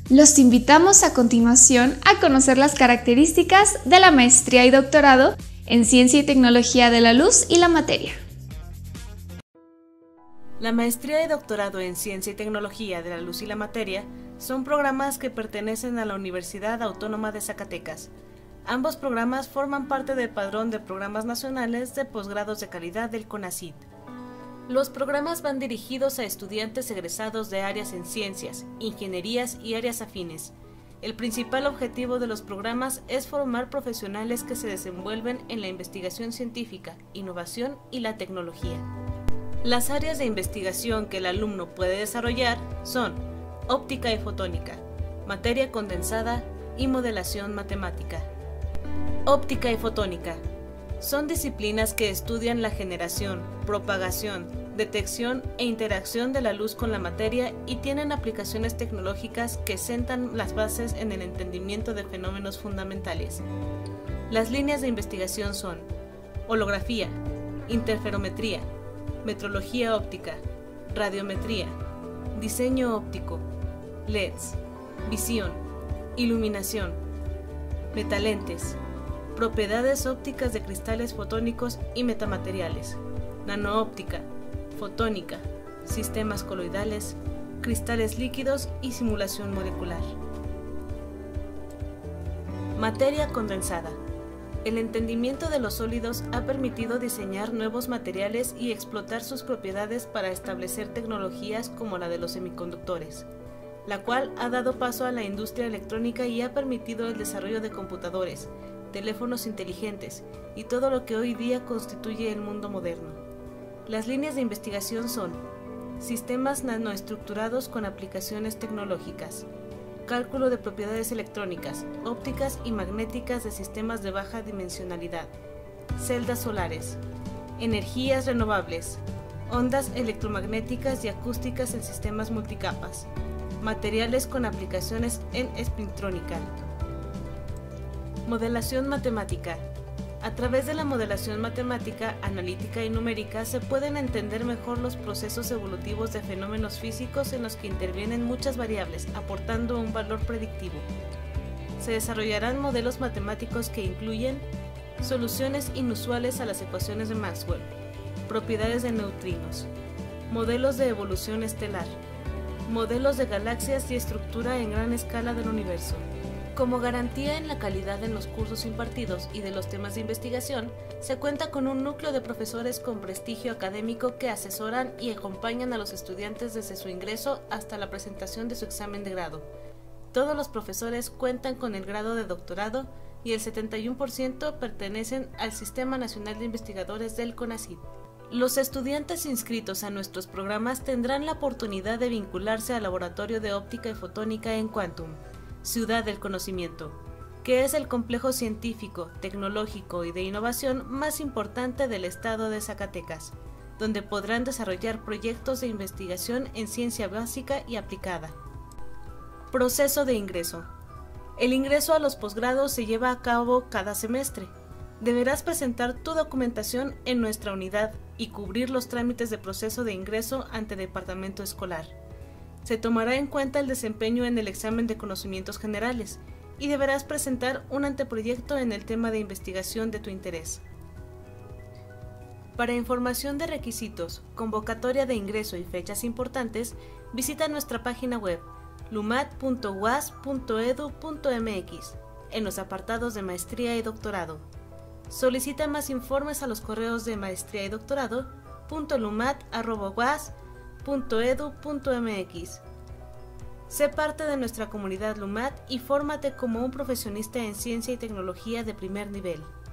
Los invitamos a continuación a conocer las características de la maestría y doctorado en Ciencia y Tecnología de la Luz y la Materia. La maestría y doctorado en Ciencia y Tecnología de la Luz y la Materia son programas que pertenecen a la Universidad Autónoma de Zacatecas. Ambos programas forman parte del Padrón de Programas Nacionales de Posgrados de Calidad del CONACYT. Los programas van dirigidos a estudiantes egresados de áreas en ciencias, ingenierías y áreas afines. El principal objetivo de los programas es formar profesionales que se desenvuelven en la investigación científica, innovación y la tecnología. Las áreas de investigación que el alumno puede desarrollar son óptica y fotónica, materia condensada y modelación matemática. Óptica y fotónica son disciplinas que estudian la generación, propagación, detección e interacción de la luz con la materia y tienen aplicaciones tecnológicas que sentan las bases en el entendimiento de fenómenos fundamentales. Las líneas de investigación son holografía, interferometría, metrología óptica, radiometría, diseño óptico, LEDs, visión, iluminación, metalentes, propiedades ópticas de cristales fotónicos y metamateriales, nanoóptica, fotónica, sistemas coloidales, cristales líquidos y simulación molecular. Materia condensada. El entendimiento de los sólidos ha permitido diseñar nuevos materiales y explotar sus propiedades para establecer tecnologías como la de los semiconductores, la cual ha dado paso a la industria electrónica y ha permitido el desarrollo de computadores, teléfonos inteligentes y todo lo que hoy día constituye el mundo moderno. Las líneas de investigación son sistemas nanoestructurados con aplicaciones tecnológicas, cálculo de propiedades electrónicas, ópticas y magnéticas de sistemas de baja dimensionalidad, celdas solares, energías renovables, ondas electromagnéticas y acústicas en sistemas multicapas, materiales con aplicaciones en espintrónica. Modelación matemática. A través de la modelación matemática, analítica y numérica se pueden entender mejor los procesos evolutivos de fenómenos físicos en los que intervienen muchas variables, aportando un valor predictivo. Se desarrollarán modelos matemáticos que incluyen soluciones inusuales a las ecuaciones de Maxwell, propiedades de neutrinos, modelos de evolución estelar, modelos de galaxias y estructura en gran escala del universo. Como garantía en la calidad en los cursos impartidos y de los temas de investigación, se cuenta con un núcleo de profesores con prestigio académico que asesoran y acompañan a los estudiantes desde su ingreso hasta la presentación de su examen de grado. Todos los profesores cuentan con el grado de doctorado y el 71% pertenecen al Sistema Nacional de Investigadores del CONACYT. Los estudiantes inscritos a nuestros programas tendrán la oportunidad de vincularse al Laboratorio de Óptica y Fotónica en Quantum, Ciudad del Conocimiento, que es el complejo científico, tecnológico y de innovación más importante del estado de Zacatecas, donde podrán desarrollar proyectos de investigación en ciencia básica y aplicada. Proceso de ingreso. El ingreso a los posgrados se lleva a cabo cada semestre. Deberás presentar tu documentación en nuestra unidad y cubrir los trámites de proceso de ingreso ante el departamento escolar. Se tomará en cuenta el desempeño en el examen de conocimientos generales y deberás presentar un anteproyecto en el tema de investigación de tu interés. Para información de requisitos, convocatoria de ingreso y fechas importantes, visita nuestra página web lumat.uas.edu.mx en los apartados de Maestría y Doctorado. Solicita más informes a los correos de maestría y doctorado.lumat@uas.edu.mx. Sé parte de nuestra comunidad LUMAT y fórmate como un profesionista en ciencia y tecnología de primer nivel.